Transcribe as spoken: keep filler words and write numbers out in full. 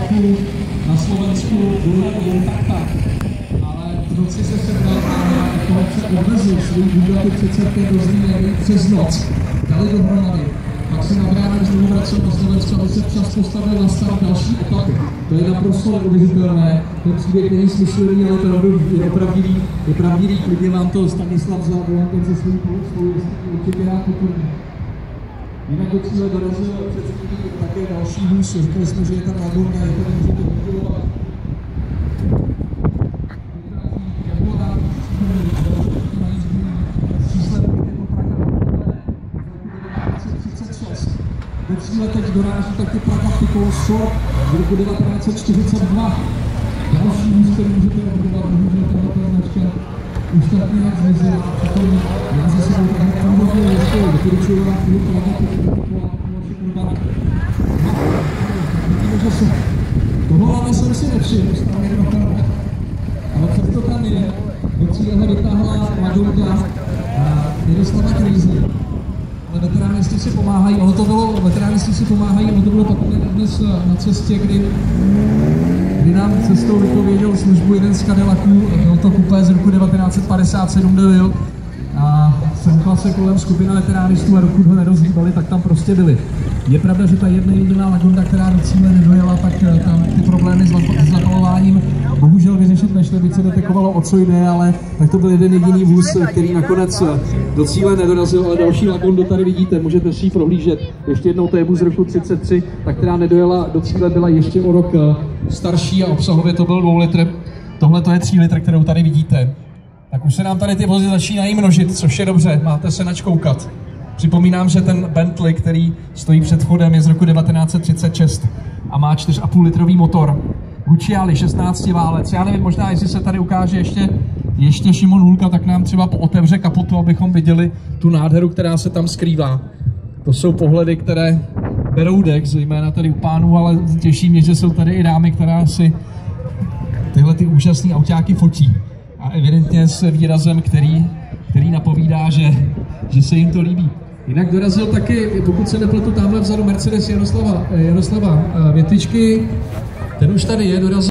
roku na Slovensku byl jen tak tak. Ale v noci se sebral a toho se odvezl svůj Bugatti třicet pět rozvíjený přes noc. Dali dohromady. Pak se na bráně znovu vracel do Slovenska, aby se včas postavil na start další etapy. To je naprosto neuvěřitelné. Ten příběh není smyšlený, ale to je opravdivý. Je pravdivý, klidně vám to Stanislav za volantem ze svým spolujistí určitě rád potvrdí. Jinak do cíle dorazil před chvílí také další vůz. Říkali jsme, že je tam Laguna, je to nemůžete vydělovat. Do cíle teď doráží taky Praga People Shop z roku devatenáct set čtyřicet dva. Další vůz, který můžete obdovat, bohužel tato značka už tak nějak zmizela. Přitom já za sebou takhle původně jezdil, doporučuji vám chvíli Praga People vaši urbana. Vidíme, že se tohle jsem si nevšiml, že tam někdo tam, ale přesto tam je. Do cíle ho dotáhla Madonka a Miroslava Krejzí. Ale veteránisti si pomáhají, ono to bylo, veteránisti si pomáhají, ono to bylo patrně dnes na cestě, kdy, kdy nám cestou vypověděl službu jeden z Cadillaců, byl to kupé z roku devatenáct set padesát sedm Deville a semkla se kolem skupina veteránistů a dokud ho nerozhýbali, tak tam prostě byli. Je pravda, že ta jedna jediná Laguna, která do cíle nedojela, tak tam ty problémy s zapalováním bohužel vyřešit nešly, byť se detekovalo, o co jde, ale tak to byl jeden jediný vůz, který nakonec do cíle nedorazil, ale další Lagundu tady vidíte, můžete si ji prohlížet. Ještě jednou to je vůz z roku třicet tři, ta, která nedojela do cíle, byla ještě o rok starší a obsahově to byl dvou litr. Tohle to je tři litr, kterou tady vidíte. Tak už se nám tady ty vozy začínají množit, což je dobře, máte se nač koukat. Připomínám, že ten Bentley, který stojí před vchodem, je z roku devatenáct set třicet šest a má čtyři a půl litrový motor. Gucciali, šestnácti válec. Já nevím, možná, jestli se tady ukáže ještě, ještě Šimon Hůlka, tak nám třeba otevře kapotu, abychom viděli tu nádheru, která se tam skrývá. To jsou pohledy, které berou dech, zejména tady u pánů, ale těší mě, že jsou tady i dámy, která si tyhle ty úžasné autáky fotí. A evidentně s výrazem, který, který napovídá, že, že se jim to líbí. Jinak dorazil taky, pokud se nepletu, tamhle vzadu Mercedes Jaroslava, Jaroslava Větičky. Ten už tady je, dorazil.